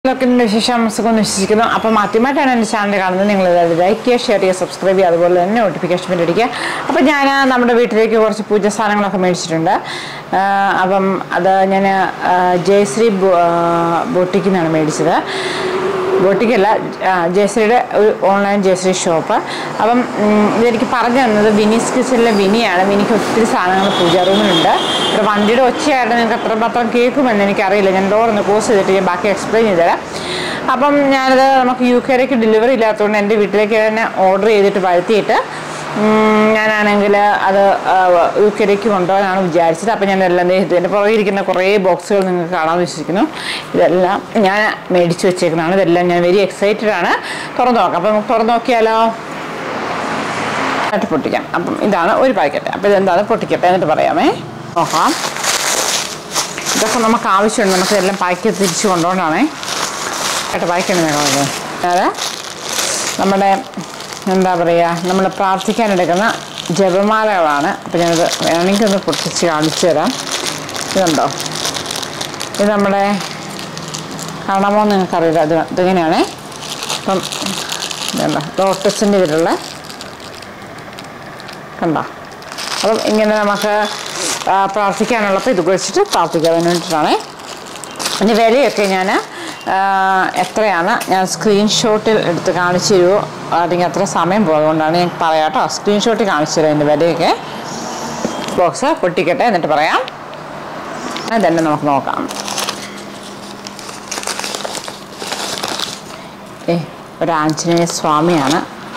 വിശേഷം സുഖം വിശ്വസിക്കുന്നു. അപ്പം ആദ്യമായിട്ടാണ് എൻ്റെ ചാനൽ കാണുന്നത്. നിങ്ങൾ ലൈക്ക് ചെയ്യുക, ഷെയർ ചെയ്യുക, സബ്സ്ക്രൈബ് ചെയ്യുക, അതുപോലെ തന്നെ നോട്ടിഫിക്കേഷൻ ബെൽ അടിക്കുക. അപ്പം ഞാൻ നമ്മുടെ വീട്ടിലേക്ക് കുറച്ച് പൂജ സാധനങ്ങളൊക്കെ മേടിച്ചിട്ടുണ്ട്. അപ്പം അത് ഞാൻ ജയശ്രീ ബൊട്ടിക്കിൽ നിന്നാണ് മേടിച്ചത്. ബൊട്ടിക്കല്ല, ജയശ്രീയുടെ ഒരു ഓൺലൈൻ ജയശ്രീ ഷോപ്പ്. അപ്പം ഇതെനിക്ക് പറഞ്ഞു തന്നത് വിനീസ് കിച്ചണിലെ വിനിയാണ്. വിനിക്ക് ഒത്തിരി സാധനങ്ങൾ പൂജാ റൂമിലുണ്ട്. ഇവിടെ വണ്ടിയുടെ ഒച്ചയായിട്ട് നിങ്ങൾക്ക് എത്രമാത്രം കേൾക്കുമെന്ന് എനിക്കറിയില്ല. ഞാൻ ഡോറൊന്ന് ക്ലോസ് ചെയ്തിട്ട് ഞാൻ ബാക്കി എക്സ്പ്ലെയിൻ ചെയ്തുതരാം. അപ്പം ഞാനത് നമുക്ക് UK ഡെലിവറി ഇല്ലാത്തതുകൊണ്ട് എൻ്റെ വീട്ടിലേക്ക് തന്നെ ഓർഡർ ചെയ്തിട്ട് വരുത്തിയിട്ട് ഞാനാണെങ്കിൽ അത് UK കൊണ്ടുപോകാനാണ് വിചാരിച്ചത്. അപ്പം ഞാൻ എല്ലാം ഇതിൻ്റെ പുറകെ ഇരിക്കുന്ന കുറേ ബോക്സുകൾ നിങ്ങൾക്ക് കാണാമെന്ന് വിശ്വസിക്കുന്നു. ഇതെല്ലാം ഞാൻ മേടിച്ച് വെച്ചേക്കുന്നതാണ്. ഇതെല്ലാം ഞാൻ വെരി എക്സൈറ്റഡ് ആണ്. തുറന്ന് നോക്കാം. അപ്പം നമുക്ക് തുറന്ന് നോക്കിയാലോ? എന്നിട്ട് പൊട്ടിക്കാം. അപ്പം ഇതാണ് ഒരു പാക്കറ്റ്. അപ്പം ഇതെന്താണ് പൊട്ടിക്കട്ടെ എന്നിട്ട് പറയാമേ. നോക്കാം. ഇതൊക്കെ നമുക്ക് ആവശ്യമുണ്ട്. നമുക്കിതെല്ലാം പാക്ക് ചെയ്ത് തിരിച്ച് കൊണ്ടുപോകണമാണേ. ആയിട്ട് പായ്ക്കണം ഞങ്ങളത്. അതായത് നമ്മുടെ എന്താ പറയുക, നമ്മൾ പ്രാർത്ഥിക്കാനെടുക്കുന്ന ജപമാലകളാണ്. അപ്പം ഞാനത് വേണമെങ്കിൽ ഒന്ന് പൊട്ടിച്ച് കാണിച്ചു തരാം. ഇതുണ്ടോ? ഇത് നമ്മുടെ കാണാമോ എന്ന് നിങ്ങൾക്കറിയില്ല. ഇതിങ്ങനെയാണ്. അപ്പം ഇതുണ്ടോ, ലോട്ടസിൻ്റെ ഇതിലുള്ള കണ്ടോ. അപ്പം ഇങ്ങനെ നമുക്ക് പ്രാർത്ഥിക്കാനുള്ളപ്പോൾ ഇത് വെച്ചിട്ട് പ്രാർത്ഥിക്കാൻ വേണ്ടിയിട്ടാണ്. അതിൻ്റെ വിലയൊക്കെ ഞാൻ എത്രയാണ് ഞാൻ സ്ക്രീൻഷോട്ടിൽ എടുത്ത് കാണിച്ചു തരുമോ? അല്ലെങ്കിൽ അത്ര സമയം പോകുന്നതുകൊണ്ടാണ് ഞാൻ പറയാം കേട്ടോ. സ്ക്രീൻഷോട്ടിൽ കാണിച്ചു തരാം അതിൻ്റെ വിലയൊക്കെ. ബോക്സ് പൊട്ടിക്കട്ടെ എന്നിട്ട് പറയാം. അതന്നെ നമുക്ക് നോക്കാം. ഒരു ആഞ്ജനേയ സ്വാമിയാണ്.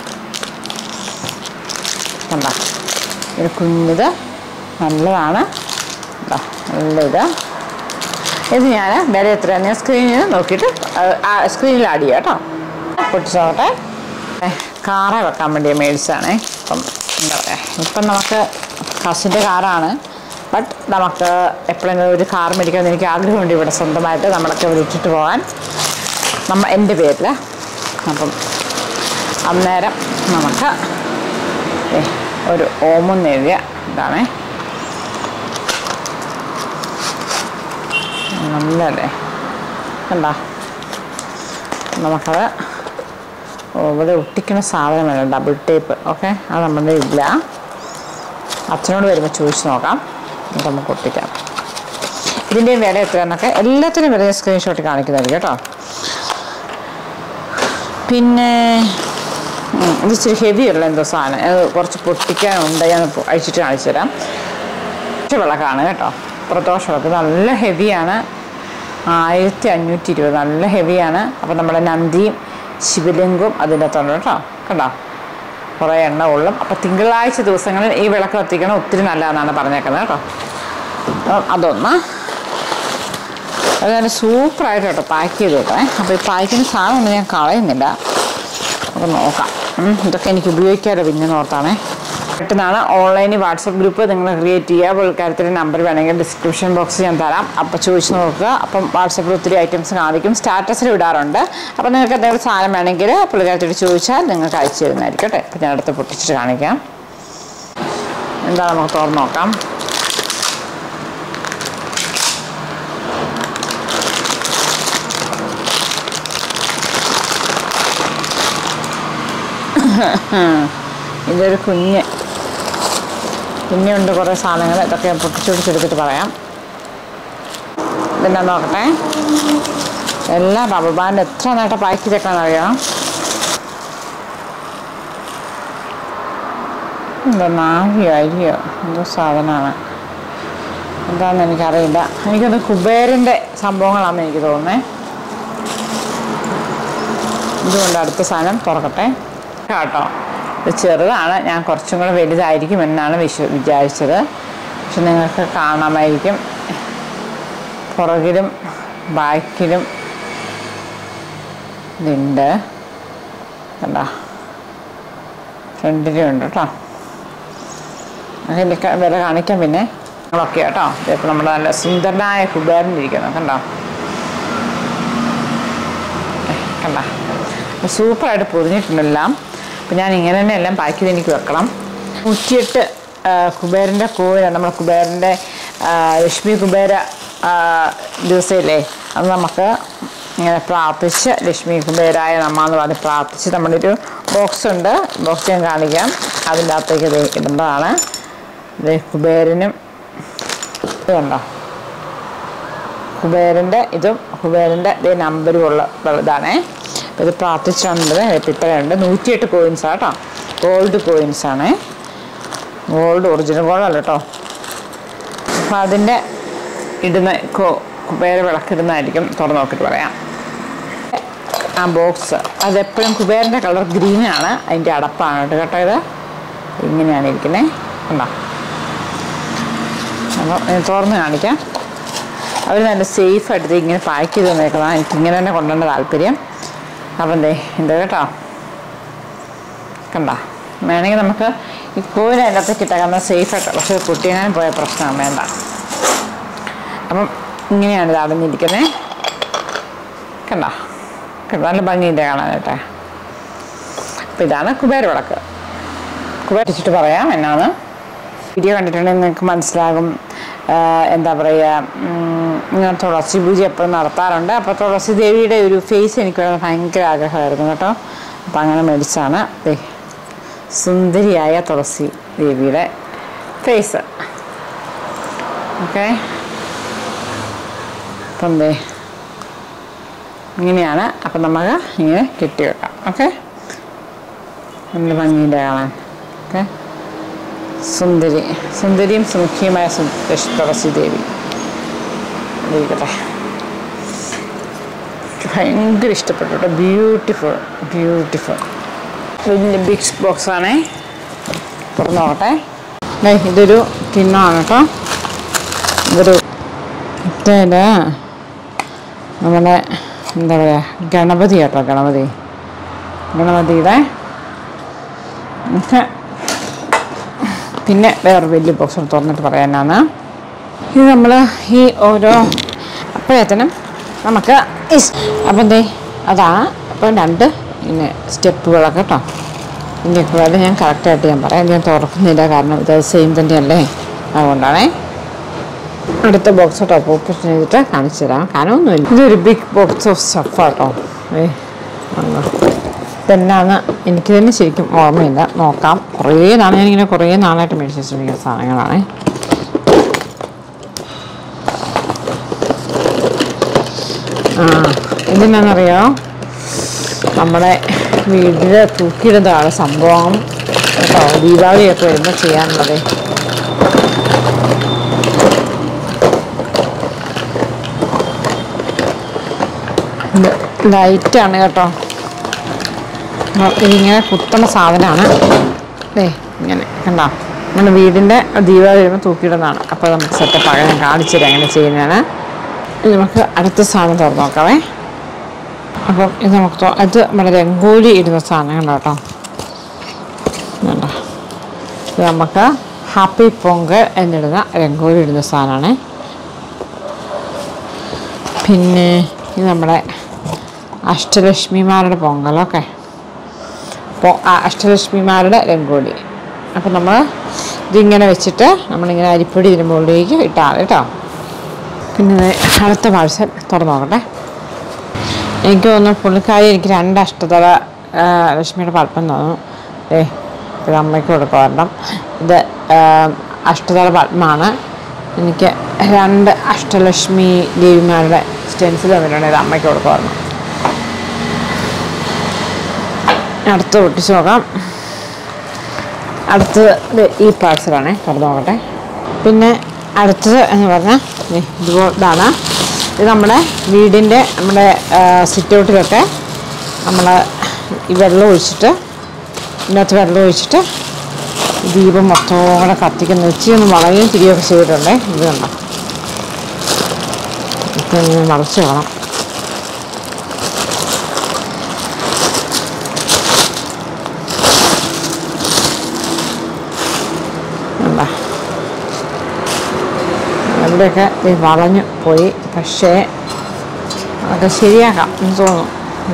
കണ്ടോ, ഒരു കുഞ്ഞിത് നല്ലതാണ്. നല്ലത്. ഇത് ഞാൻ വില എത്രയാണ് ഞാൻ സ്ക്രീനിൽ നോക്കിയിട്ട് സ്ക്രീനിൽ ആഡ് ചെയ്യാം കേട്ടോ. പൊട്ടിച്ച് നോക്കട്ടെ. കാറ വെക്കാൻ വേണ്ടി മേടിച്ചാണ്. ഇപ്പം എന്താ പറയുക, ഇപ്പം നമുക്ക് കസിൻ്റെ കാറാണ്. ബട്ട് നമുക്ക് എപ്പോഴെങ്കിലും ഒരു കാർ മേടിക്കാൻ എനിക്ക് ആഗ്രഹമുണ്ട്. ഇവിടെ സ്വന്തമായിട്ട് നമ്മളൊക്കെ വിളിച്ചിട്ട് പോകാൻ എൻ്റെ പേരിൽ. അപ്പം അന്നേരം നമുക്ക് ഒരു ഓമെന്ന് എഴുതിയ ഇതാണ്. നല്ലല്ലേ, കണ്ടോ? നമുക്കത് ഇവിടെ ഒട്ടിക്കുന്ന സാധനം വേണം, ഡബിൾ ടേപ്പ്. ഓക്കെ, അത് നമ്മുടെ ഇല്ല. അച്ഛനോട് വരുമ്പോൾ ചോദിച്ച് നോക്കാം. എന്നിട്ട് നമുക്ക് ഒട്ടിക്കാം. ഇതിൻ്റെയും വില എത്രയാണെന്നൊക്കെ എല്ലാത്തിനും വില സ്ക്രീൻഷോട്ട് കാണിക്കുന്നതായിരിക്കും കേട്ടോ. പിന്നെ ഇത് ഇച്ചിരി ഹെവിയുള്ള എന്തോ സാധനം, അത് കുറച്ച് പൊട്ടിക്കാനുണ്ട്. ഞാൻ അഴിച്ചിട്ട് കാണിച്ചു തരാം. വിളക്കാണ് കേട്ടോ, പ്രദോഷവിളക്ക്. നല്ല ഹെവിയാണ്. 1520, നല്ല ഹെവിയാണ്. അപ്പം നമ്മുടെ നന്ദിയും ശിവലിംഗവും അതിൻ്റെ അകത്തുണ്ട് കേട്ടോ. കണ്ടോ, കുറേ എണ്ണ കൊള്ളും. അപ്പം തിങ്കളാഴ്ച ദിവസങ്ങളിൽ ഈ വിളക്ക് കത്തിക്കണം, ഒത്തിരി നല്ലതെന്നാണ് പറഞ്ഞേക്കുന്നത് കേട്ടോ. അതൊന്ന് അത് ഞാൻ സൂപ്പറായിട്ട് കേട്ടോ പാക്ക് ചെയ്ത് കേട്ടോ. അപ്പോൾ ഈ പാക്കിന് സാധനം ഞാൻ കളയുന്നില്ല. നമുക്ക് നോക്കാം. ഇതൊക്കെ എനിക്ക് ഉപയോഗിക്കാതെ പിന്നെ ഓർത്താണേ. പെട്ടെന്നാണ് ഓൺലൈനിൽ വാട്സപ്പ് ഗ്രൂപ്പ് നിങ്ങൾ ക്രിയേറ്റ് ചെയ്യുക. പുള്ളിക്കാരത്തിൻ്റെ നമ്പർ വേണമെങ്കിൽ ഡിസ്ക്രിപ്ഷൻ ബോക്സിൽ ഞാൻ തരാം. അപ്പോൾ ചോദിച്ച് നോക്കുക. അപ്പം വാട്സപ്പിൽ ഒത്തിരി ഐറ്റംസ് കാണിക്കും, സ്റ്റാറ്റസിൽ ഇടാറുണ്ട്. അപ്പം നിങ്ങൾക്ക് എന്തെങ്കിലും സാധനം വേണമെങ്കിൽ പുള്ളിക്കാരത്തോട് ചോദിച്ചാൽ നിങ്ങൾക്ക് അയച്ചു തരുന്നതായിരിക്കും കേട്ടോ. അപ്പം ഞാൻ അടുത്ത് പൊട്ടിച്ചിട്ട് കാണിക്കാം. എന്താ, നമുക്ക് തുറന്ന് നോക്കാം. ഇതൊരു കുഞ്ഞുണ്ട്, കുറേ സാധനങ്ങൾ. ഇതൊക്കെ ഞാൻ പൊട്ടിച്ചെടുത്തിട്ട് പറയാം. ഇതെന്നാ നോക്കട്ടെ. എല്ലാം റബ്ബർ ബാൻഡ്. എത്ര നേട്ടം പാക്ക് ചെയ്തേക്കാന്നറിയാം. എന്തോ നാവിയോ അരിയോ എന്തോ സാധനമാണ്. എന്താണെന്ന് എനിക്കറിയില്ല. എനിക്കൊന്ന് കുബേരൻ്റെ സംഭവങ്ങളാണെന്ന് എനിക്ക് തോന്നുന്നത്. ഇതുകൊണ്ട് അടുത്ത സാധനം തുറക്കട്ടെ കേട്ടോ. ഇത് ചെറുതാണ്. ഞാൻ കുറച്ചും കൂടെ വലുതായിരിക്കുമെന്നാണ് വിചാരിച്ചത്. പക്ഷെ നിങ്ങൾക്ക് കാണാമായിരിക്കും, പുറകിലും ബാക്കിലും ഇതുണ്ട്. കണ്ടോ, ഫ്രണ്ടിലും ഉണ്ട് കേട്ടോ. അതിൻ്റെ വില കാണിക്കാം പിന്നെ നിങ്ങളൊക്കെ കേട്ടോ. ഇതിപ്പോൾ നമ്മുടെ നല്ല സുന്ദരനായ കുബേരനിരിക്കുന്നു. കണ്ടോ, സൂപ്പറായിട്ട് പൊതിഞ്ഞിട്ടുണ്ടെല്ലാം. അപ്പം ഞാൻ ഇങ്ങനെ തന്നെ എല്ലാം പാക്ക് ചെയ്ത് എനിക്ക് വെക്കണം. 108 കുബേരൻ്റെ കോവിലാണ്. നമ്മുടെ കുബേരൻ്റെ ലക്ഷ്മി കുബേര ദിവസമില്ലേ, അത് നമുക്ക് ഇങ്ങനെ പ്രാർത്ഥിച്ച് ലക്ഷ്മി കുബേരായ നമ്മ എന്ന് പറഞ്ഞ് പ്രാർത്ഥിച്ച് നമ്മളൊരു ബോക്സ് ഉണ്ട്, ബോക്സ് ഞാൻ കാണിക്കാം. അതിൻ്റെ അകത്തേക്ക് ഇത് ഇടേണ്ടതാണ്. ഇത് കുബേരനും ഇതുണ്ടോ, കുബേരൻ്റെ ഇതും കുബേരൻ്റെ ഇതേ നമ്പരും ഉള്ള ഇതാണേ. ഇത് പ്രാർത്ഥിച്ചുണ്ട്. ഇത്രയുണ്ട്. 108 കോയിൻസാണ് കേട്ടോ, ഗോൾഡ് കോയിൻസാണേ, ഗോൾഡ് ഒറിജിനൽ ഗോൾഡല്ല കേട്ടോ. അപ്പം അതിൻ്റെ ഇടുന്ന കുബേര വിളക്കിടുന്നതായിരിക്കും. തുറന്ന് നോക്കിയിട്ട് പറയാം. ആ ബോക്സ് അതെപ്പോഴും കുബേരൻ്റെ കളർ ഗ്രീനാണ്, അതിൻ്റെ അടപ്പാണ് കേട്ടോ. ഇത് ഇങ്ങനെയാണ് ഇരിക്കുന്നത് കണ്ടോ. അപ്പോൾ തുറന്ന് കാണിക്കാം. അവർ നല്ല സേഫായിട്ട് ഇങ്ങനെ പാക്ക് ചെയ്ത് തന്നേക്കുന്നതാണ്. എനിക്കിങ്ങനെ തന്നെ കൊണ്ടുവന്ന താല്പര്യം. അപ്പം എന്താ കേട്ടോ കണ്ടോ. വേണമെങ്കിൽ നമുക്ക് ഈ കോയിൻ അതിൻ്റെ അകത്തേക്ക് ഇട്ടേക്കുന്ന സേഫായിട്ട്, പക്ഷേ കുട്ടിയെങ്ങാനും പോയ പ്രശ്നമാണ്, വേണ്ട. അപ്പം ഇങ്ങനെയാണ് ഇത് അടഞ്ഞിരിക്കുന്നത് കണ്ടോ. നല്ല ഭംഗിയില്ല കാണാനായിട്ട്. അപ്പം ഇതാണ് കുബേര വിളക്ക്. കുബേര വെച്ചിട്ട് പറയാം എന്നാണ്. വീഡിയോ കണ്ടിട്ടുണ്ടെങ്കിൽ നിങ്ങൾക്ക് മനസ്സിലാകും. എന്താ പറയുക, ഇങ്ങനെ തുളസി പൂജ എപ്പോഴും നടത്താറുണ്ട്. അപ്പോൾ തുളസി ദേവിയുടെ ഒരു ഫേസ് എനിക്ക് ഭയങ്കര ആഗ്രഹമായിരുന്നു കേട്ടോ. അപ്പം അങ്ങനെ മേടിച്ചാണ് സുന്ദരിയായ തുളസി ദേവിയുടെ ഫേസ്. ഓക്കെ, അപ്പം ഇങ്ങനെയാണ്. അപ്പം നമുക്ക് ഇങ്ങനെ കെട്ടി വെക്കാം. ഓക്കെ, നല്ല ഭംഗിയുടെ കാണാൻ. ഓക്കെ, സുന്ദരിയും സുമുഖിയുമായ തുളസി ദേവി ഇരിക്കട്ടെ. ഭയങ്കര ഇഷ്ടപ്പെട്ടു കേട്ടോ. ബ്യൂട്ടിഫുൾ വലിയ ബിഗ് ബോക്സാണേ. തുറന്ന് നോക്കട്ടെ. ഇതൊരു കിണ്ണമാണ് കേട്ടോ. ഇതൊരു ഇതേല് നമ്മുടെ എന്താ പറയുക ഗണപതി കേട്ടോ. ഗണപതിയുടെ പിന്നെ വേറൊരു വലിയ ബോക്സ് തുറന്നിട്ട് പറയാനാണ്. ഇത് നമ്മൾ ഈ ഓരോ അപ്പോഴത്തേനും നമുക്ക് അപ്പം അതാണ്. അപ്പം 2 ഇങ്ങനെ സ്റ്റെപ്പുകളൊക്കെ കേട്ടോ. സ്റ്റെപ്പുകൾ ഞാൻ കറക്റ്റായിട്ട് ഞാൻ പറയാം. ഞാൻ തുറക്കുന്നില്ല, കാരണം ഇത് സെയിം തന്നെയല്ലേ, അതുകൊണ്ടാണേ. അടുത്ത ബോക്സ് ടോപ്പ് ഓപ്പൺ ചെയ്തിട്ട് കാണിച്ചു തരാം. കാരണമൊന്നുമില്ല. ഇതൊരു ബിഗ് ബോക്സ് ഓഫ് സ്റ്റഫ് കേട്ടോ. ഇതെന്നാന്ന് എനിക്ക് തന്നെ ശരിക്കും ഓർമ്മയില്ല. നോക്കാം. ഞാനിങ്ങനെ കുറേ നാളായിട്ട് മേടിച്ച് വെച്ചിരിക്കുന്ന സാധനങ്ങളാണ്. ഇതെന്നാന്നറിയോ, നമ്മുടെ വീട്ടിൽ തൂക്കിയിടുന്നതാണ് സംഭവം കേട്ടോ. ദീപാവലിയൊക്കെ വരുമ്പോൾ ചെയ്യാനുള്ളത്. ലൈറ്റാണ് കേട്ടോ. ഇതിങ്ങനെ കുത്തുന്ന സാധനമാണ്. ഇങ്ങനെ കണ്ടോ, നമ്മുടെ വീടിൻ്റെ ദീപാവലി വരുമ്പോൾ തൂക്കിയിടുന്നതാണ്. അപ്പോൾ നമുക്ക് സെറ്റപ്പ് ആകാൻ ഞാൻ കാണിച്ചു തരാം എങ്ങനെ ചെയ്യുന്നതാണ്. നമുക്ക് അടുത്ത സാധനം തുറന്ന് നോക്കാവേ. അപ്പം ഇത് നമുക്ക് അത് നമ്മുടെ രംഗോലി ഇടുന്ന സാധനങ്ങളാണ് കേട്ടോ. വേണ്ട, ഇത് നമുക്ക് ഹാപ്പി പൊങ്കൽ എന്നിടുന്ന രംഗോലി ഇടുന്ന സാധനമാണ്. പിന്നെ ഇത് നമ്മുടെ അഷ്ടലക്ഷ്മിമാരുടെ പൊങ്കലൊക്കെ, അഷ്ടലക്ഷ്മിമാരുടെ രംഗോലി. അപ്പം നമ്മൾ ഇതിങ്ങനെ വെച്ചിട്ട് നമ്മളിങ്ങനെ അരിപ്പൊടി ഇതിന് മുകളിലേക്ക് ഇട്ടാൽ കേട്ടോ. പിന്നെ അടുത്ത പാഴ്സൽ തുറന്ന് നോക്കട്ടെ. എനിക്ക് തോന്നുന്നു പുള്ളിക്കാരി എനിക്ക് 2 അഷ്ടതല ലക്ഷ്മിയുടെ പത്മം തോന്നുന്നു. ഇത് അമ്മയ്ക്ക് കൊടുക്കുമായിരുന്നു. ഇത് അഷ്ടതല പത്മമാണ്. എനിക്ക് 2 അഷ്ടലക്ഷ്മി ദേവിമാരുടെ സ്റ്റെൻസിൽ വന്നിട്ടുണ്ട്. ഇത് അമ്മയ്ക്ക് കൊടുക്കുമായിരുന്നു. അടുത്ത് പൊട്ടിച്ച് നോക്കാം. അടുത്തത് ഈ പാഴ്സലാണ്. തുറന്ന് നോക്കട്ടെ. പിന്നെ അടുത്തത് എന്ന് പറഞ്ഞാൽ ഇതാണ്. ഇത് നമ്മുടെ വീടിൻ്റെ നമ്മുടെ സിറ്റ് ഔട്ടിലൊക്കെ നമ്മൾ ഈ വെള്ളം ഒഴിച്ചിട്ട്, ഇതിനകത്ത് വെള്ളം ഒഴിച്ചിട്ട് ദീപം മൊത്തം കൂടെ കത്തിക്കുന്ന ഉച്ചയൊന്നും വളയും തിരിയൊക്കെ ചെയ്തിട്ടുണ്ടേ. ഇത് കണ്ടോ, ഇങ്ങനെ മറച്ച് വേണം. അവിടെയൊക്കെ വളഞ്ഞു പോയി, പക്ഷേ അതൊക്കെ ശരിയാക്കാം എന്ന് തോന്നുന്നു.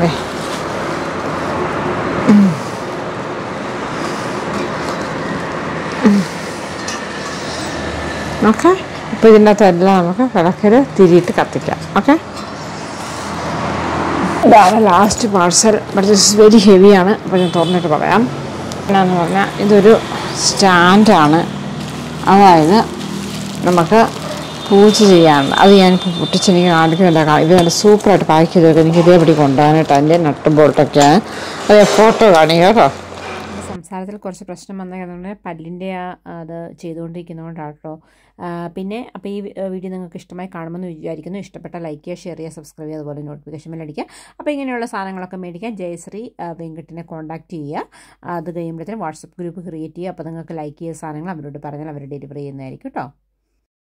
ഓക്കെ, അപ്പോൾ ഇതിൻ്റെ അകത്തെല്ലാം നമുക്ക് വിളക്കിൽ തിരിയിട്ട് കത്തിക്കാം. ഓക്കെ, ഇതാണ് last parcel. But this is very ഹെവിയാണ്. അപ്പോൾ ഞാൻ തുറന്നിട്ട് പറയാം. എന്നാന്ന് പറഞ്ഞാൽ ഇതൊരു സ്റ്റാൻഡാണ്. അതായത് നമുക്ക് പൂജ ചെയ്യാനുണ്ട്. അത് ഞാനിപ്പോൾ പൊട്ടിച്ചെനിക്ക് കാണിക്കുന്നില്ല. ഇത് നല്ല സൂപ്പറായിട്ട് പാക്ക് ചെയ്ത് വെക്കുക. എനിക്ക് ഇതേപടി കൊണ്ടുപോകാനായിട്ട് അതിൻ്റെ നട്ടും ബോൾട്ടൊക്കെയാണ്. അത് ഫോട്ടോ കാണിക്കുക കേട്ടോ. സംസാരത്തിൽ കുറച്ച് പ്രശ്നം വന്നതുകൊണ്ട് പല്ലിൻ്റെ അത് ചെയ്തുകൊണ്ടിരിക്കുന്നതുകൊണ്ടാണ് കേട്ടോ. പിന്നെ അപ്പോൾ ഈ വീഡിയോ നിങ്ങൾക്ക് ഇഷ്ടമായി കാണുമെന്ന് വിചാരിക്കുന്നു. ഇഷ്ടപ്പെട്ട ലൈക്ക് ചെയ്യുക, ഷെയർ ചെയ്യുക, സബ്സ്ക്രൈബ് ചെയ്യുക, അതുപോലെ നോട്ടിഫിക്കേഷൻ ബെൽ അടിക്കുക. അപ്പോൾ ഇങ്ങനെയുള്ള സാധനങ്ങളൊക്കെ മേടിക്കാൻ ജയശ്രീ വെങ്കിട്ടിനെ കോൺടാക്റ്റ് ചെയ്യുക. അത് കഴിയുമ്പോഴത്തേനും വാട്സപ്പ് ഗ്രൂപ്പ് ക്രിയേറ്റ് ചെയ്യുക. അപ്പോൾ നിങ്ങൾക്ക് ലൈക്ക് ചെയ്ത സാധനങ്ങൾ അവരോട് പറഞ്ഞാൽ അവർ ഡെലിവറി ചെയ്യുന്നതായിരിക്കും കേട്ടോ.